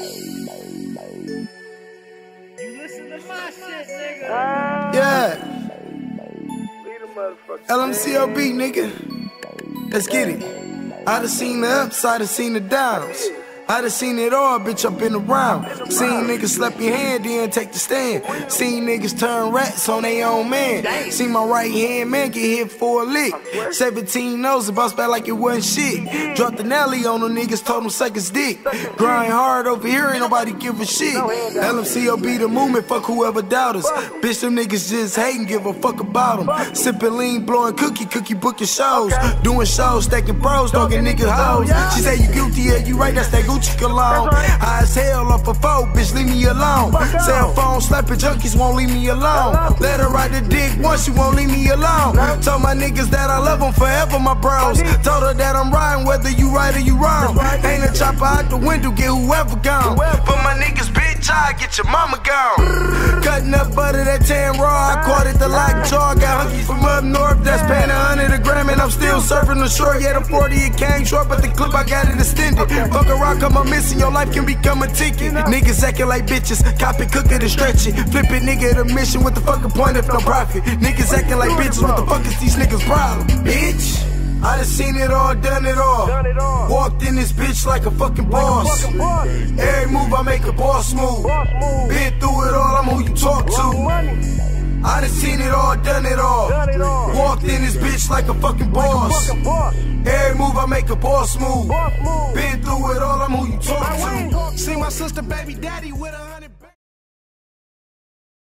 listen to my shit, nigga. Yeah. LMCOB, nigga. Let's get it. I done seen the ups, I done seen the downs. I done seen it all, bitch, I've been around. Seen niggas slap your hand, then take the stand. Seen niggas turn rats on their own man. Seen my right hand man get hit for a lick. 17 nose and bounce back like it wasn't shit. Dropped the Nelly on them niggas, told them suck his dick. Grind hard over here, ain't nobody give a shit. LMCOB the movement, fuck whoever doubt us. Bitch, them niggas just hatin', give a fuck about them. Sippin' lean, blowing cookie booking shows. Doing shows, stacking bros, dogging niggas hoes. She say you guilty, yeah, you right, that's that Gucci cologne. High as hell off a foe, bitch, leave me alone. Cell phone slapping junkies won't leave me alone. Let her ride the dick once, she won't leave me alone. Told my niggas that I love them forever, my bros. Told her that I'm riding whether you right or you wrong. Ain't a chopper out the window, get whoever gone. For my niggas, bitch, I get your mama gone. Cutting up butter, that tan raw, I caught it the lockjaw. Got hunkies from up north, that's paying 100 a gram, and I'm still serving the short. Yeah, the 40 it came short, but the clip I got it extended. Fuck around, come on missing, your life can become a ticket. Niggas acting like bitches, cop it, cook it, and stretch it. Flip it, nigga, the mission, what the fucking point if no profit? Niggas acting like bitches, what the fuck is these niggas' problem? Bitch, I done seen it all, done it all. Walked in this bitch like a fucking boss. Every move I make a boss move. Been through it all, I'm who you talk to. I done seen it all, done it all. Walked in this bitch like a fucking boss. Every move I make a boss move. Been through it all, I'm who you talk to. See my sister, baby daddy with 100.